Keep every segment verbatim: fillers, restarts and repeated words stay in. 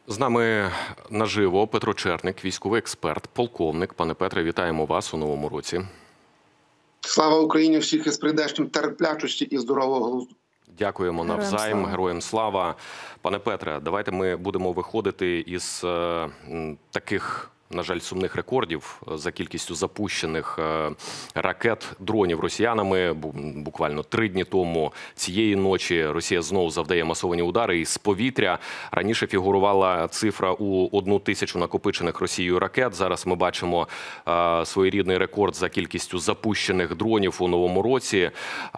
З нами наживо Петро Черник, військовий експерт, полковник. Пане Петре, вітаємо вас у новому році. Слава Україні, всіх із прийдешнім терплячості і здорового глузду. Дякуємо навзаєм, героям слава. Пане Петре, давайте ми будемо виходити із е, таких, на жаль, сумних рекордів за кількістю запущених ракет, дронів росіянами. Буквально три дні тому цієї ночі Росія знову завдає масовані удари із повітря. Раніше фігурувала цифра у одну тисячу накопичених Росією ракет. Зараз ми бачимо своєрідний рекорд за кількістю запущених дронів у новому році.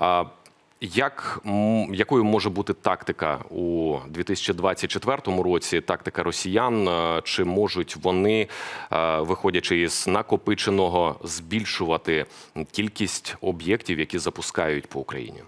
Як, якою може бути тактика у дві тисячі двадцять четвертому році, тактика росіян? Чи можуть вони, виходячи із накопиченого, збільшувати кількість об'єктів, які запускають по Україні?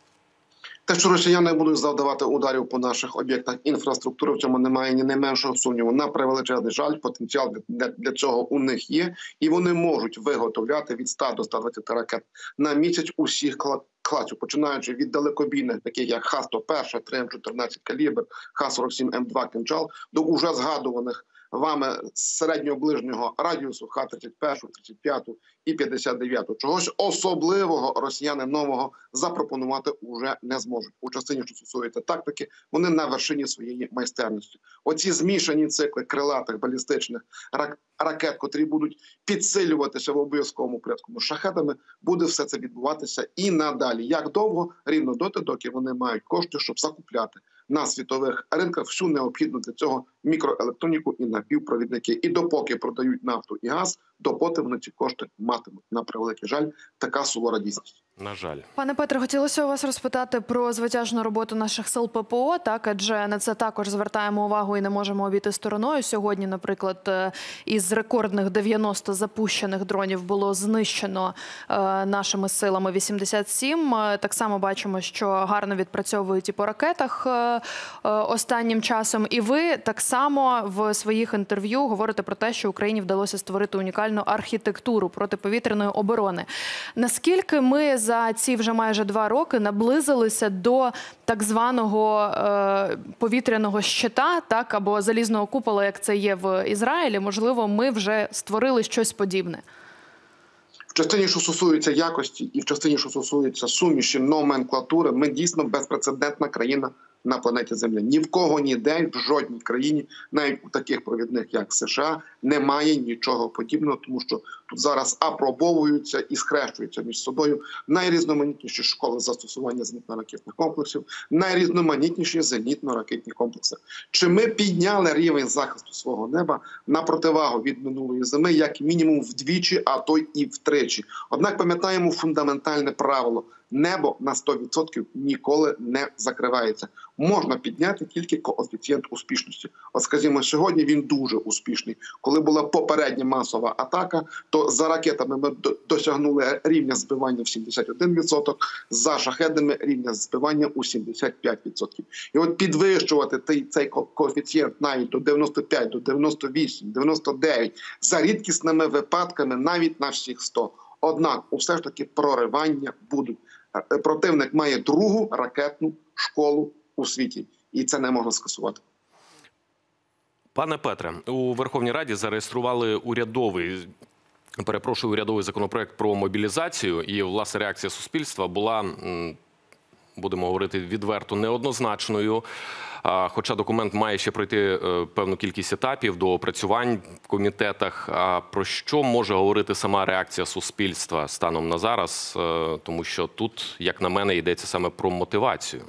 Те, що росіяни будуть завдавати ударів по наших об'єктах інфраструктури, в цьому немає ні найменшого сумніву. На превеличезний жаль, потенціал для, для цього у них є. І вони можуть виготовляти від ста до ста двадцяти ракет на місяць усіх класів, починаючи від далекобійних, таких як Х сто один, три М чотирнадцять калібр, Х сорок сім М два «Кинжал», до уже згадуваних вами середнього ближнього радіусу Х тридцять один, тридцять п'ять і п'ятдесят дев'ять. Чогось особливого росіяни нового запропонувати уже не зможуть. У частині, що стосується тактики, вони на вершині своєї майстерності. Оці змішані цикли крилатих, балістичних ракет, котрі будуть підсилюватися в обов'язковому порядку шахедами, буде все це відбуватися і надалі. Як довго? Рівно доти, доки вони мають кошти, щоб закупляти на світових ринках всю необхідну для цього мікроелектроніку і напівпровідники. І допоки продають нафту і газ, допоки вони ці кошти матимуть. На превеликий жаль, така сувора дійсність. На жаль. Пане Петре, хотілося у вас розпитати про звитяжну роботу наших сил ППО, так, адже на це також звертаємо увагу і не можемо обійти стороною. Сьогодні, наприклад, із рекордних дев'яноста запущених дронів було знищено е, нашими силами вісімдесят сім. Так само бачимо, що гарно відпрацьовують і по ракетах е, е, останнім часом. І ви так само в своїх інтерв'ю говорите про те, що Україні вдалося створити унікальну архітектуру протиповітряної оборони. Наскільки ми за ці вже майже два роки наблизилися до так званого е, повітряного щита, так, або залізного купола, як це є в Ізраїлі? Можливо, ми вже створили щось подібне? В частині, що стосується якості, і в частині, що стосується суміші, номенклатури, ми дійсно безпрецедентна країна на планеті Земля. Ні в кого ніде, в жодній країні, навіть у таких провідних, як США, немає нічого подібного, тому що тут зараз апробовуються і схрещуються між собою найрізноманітніші школи застосування зенітно-ракетних комплексів, найрізноманітніші зенітно-ракетні комплекси. Чи ми підняли рівень захисту свого неба на противагу від минулої зими, як мінімум вдвічі, а то і втричі. Однак пам'ятаємо фундаментальне правило – небо на сто відсотків ніколи не закривається. Можна підняти тільки коефіцієнт успішності. От, скажімо, сьогодні він дуже успішний. Коли була попередня масова атака, то за ракетами ми досягнули рівня збивання в сімдесят один відсоток, за шахедами рівня збивання у сімдесят п'ять відсотків. І от підвищувати цей коефіцієнт навіть до дев'яносто п'ять, до дев'яносто вісім, дев'яносто дев'ять, за рідкісними випадками навіть на всіх сто. Однак, усе ж таки проривання будуть. Противник має другу ракетну школу у світі. І це не можна скасувати. Пане Петре, у Верховній Раді зареєстрували урядовий, перепрошую, урядовий законопроект про мобілізацію. І, власне, реакція суспільства була, будемо говорити відверто, неоднозначною. Хоча документ має ще пройти певну кількість етапів до опрацювань в комітетах. А про що може говорити сама реакція суспільства станом на зараз? Тому що тут, як на мене, йдеться саме про мотивацію.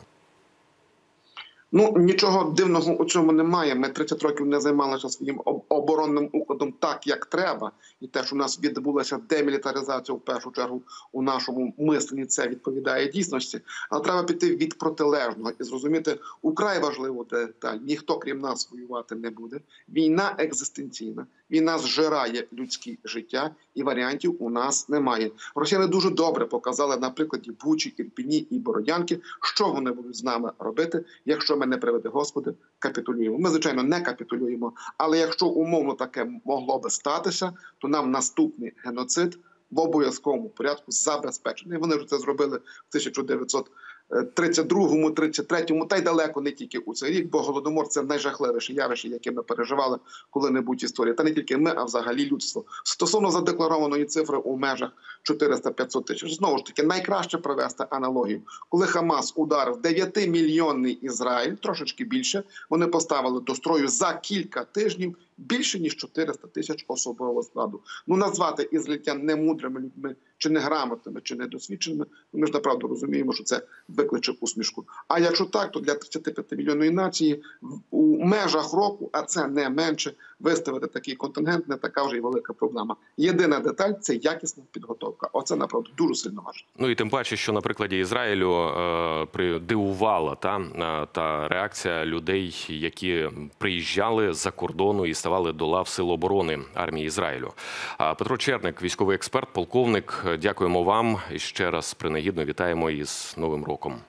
Ну, нічого дивного у цьому немає. Ми тридцять років не займалися своїм оборонним укладом так, як треба. І те, що у нас відбулася демілітаризація в першу чергу у нашому мисленні, це відповідає дійсності. Але треба піти від протилежного і зрозуміти, украй важливо деталь. Ніхто, крім нас, воювати не буде. Війна екзистенційна. Війна зжирає людське життя, і варіантів у нас немає. Росіяни дуже добре показали на прикладі Бучі, Ірпіні і Бородянки, що вони будуть з нами робити, якщо ми, не приведи Господи, капітулюємо. Ми, звичайно, не капітулюємо, але якщо умовно таке могло би статися, то нам наступний геноцид в обов'язковому порядку забезпечений. Вони вже це зробили в тисяча дев'ятсот тридцять другому, тридцять третьому, та й далеко не тільки у цей рік, бо Голодомор – це найжахливіше явище, яке ми переживали коли-небудь в історії. Та не тільки ми, а взагалі людство. Стосовно задекларованої цифри у межах чотириста-п'ятсот тисяч, знову ж таки, найкраще провести аналогію. Коли Хамас ударив дев'ятимільйонний Ізраїль, трошечки більше, вони поставили до строю за кілька тижнів більше, ніж чотириста тисяч особового складу. Ну, назвати ізраїльтян немудрими людьми, чи неграмотними, чи недосвідченими, ми ж направду розуміємо, що це викличе усмішку. А якщо так, то для тридцятип'ятимільйонної нації у межах року, а це не менше, виставити такий контингент не така вже й велика проблема. Єдина деталь – це якісна підготовка. Оце, направду, дуже сильно важливо. Ну і тим паче, що на прикладі Ізраїлю е, придивувала та, е, та реакція людей, які приїжджали з-за кордону і ставали до лав Сил оборони армії Ізраїлю. А Петро Черник, військовий експерт, полковник, дякуємо вам і ще раз принагідно вітаємо із Новим роком.